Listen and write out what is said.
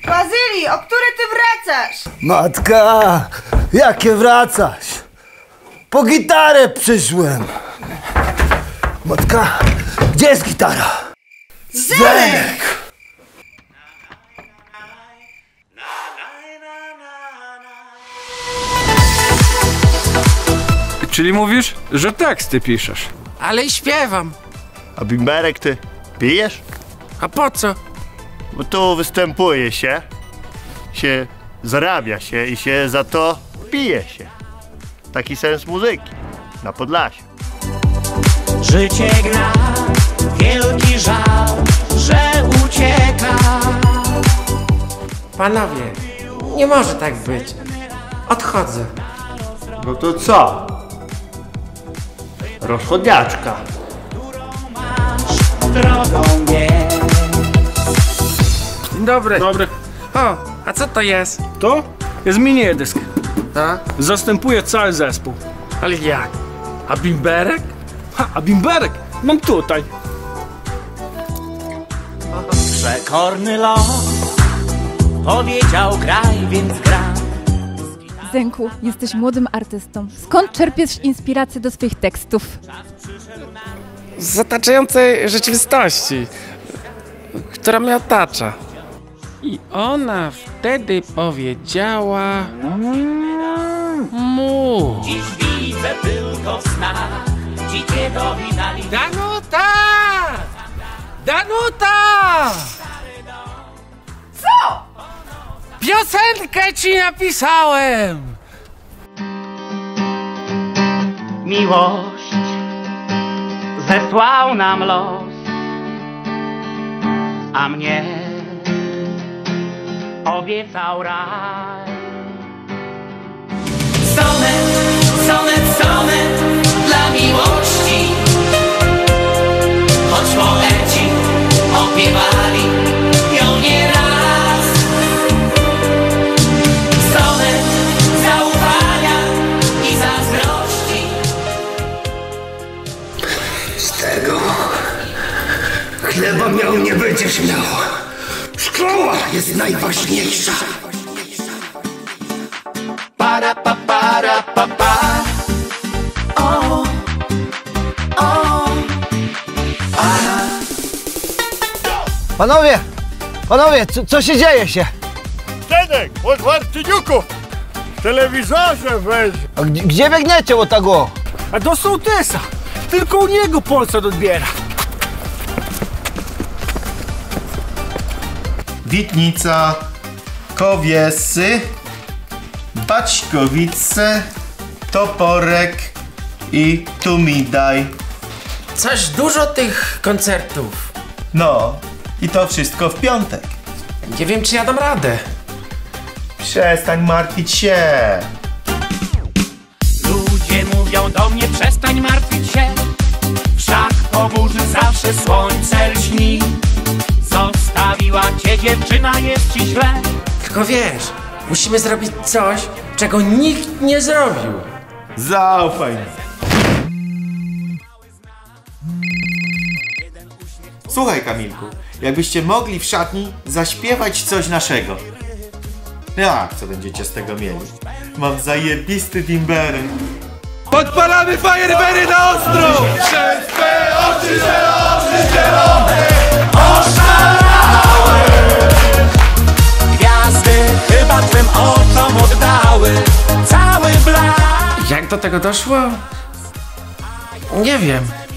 Bazyli, o który ty wracasz? Matka, jakie wracać? Po gitarę przyszłem. Matka, gdzie jest gitara? Zenek! Czyli mówisz, że teksty piszesz? Ale i śpiewam. A bimberek ty pijesz? A po co? Bo tu występuje się zarabia się i się za to pije się. Taki sens muzyki na Podlasiu. Życie gra, wielki żal, że ucieka. Panowie, nie może tak być. Odchodzę. No to co? Rozchodniaczka. Drogą nie. Dzień dobry. Dobry. O, a co to jest? To jest mini-dysk. A? Zastępuje cały zespół. Ale jak? A bimberek? A bimberek mam tutaj. Przekorny los powiedział graj, więc gra. Zenku, jesteś młodym artystą. Skąd czerpiesz inspirację do swoich tekstów? Z zataczającej rzeczywistości, która mnie otacza. I ona wtedy powiedziała mu. Dziś widzę tylko w snach dzikiego widali. Danuta! Danuta! Co? Piosenkę ci napisałem! Miłość zesłał nam los, a mnie obiecał raj. Sonet, sonet, sonet dla miłości, choć poeci opiewali ją nieraz. Sonet zaufania i zazdrości. Z tego chleba miał nie będziesz miał. Szkoła jest najważniejsza. Para pa para pa pa. O, o, para. Panowie, co się dzieje się? Zenek, od Martyniuku w telewizorze weź. A gdzie biegniecie o tego? A do sołtysa. Tylko u niego Polsat odbiera. Witnica, Kowiesy, Baćkowice, Toporek i Tumidaj. Coś dużo tych koncertów. No, i to wszystko w piątek. Nie wiem, czy ja dam radę. Przestań martwić się. Ludzie mówią do mnie, przestań martwić się. Wszak po burzy zawsze słońce lśni. Zostawiła cię dziewczyna, jest ci źle. Tylko wiesz, musimy zrobić coś, czego nikt nie zrobił. Zaufaj mi. Słuchaj, Kamilku, jakbyście mogli w szatni zaśpiewać coś naszego. Jak, co będziecie z tego mieli? Mam zajebisty bimberek. Podpalamy fajerwery na ostro! Przez twe oczy zielone! Oszalały. Gwiazdy chyba twym oczom oddały cały blask. Jak do tego doszło? Nie wiem.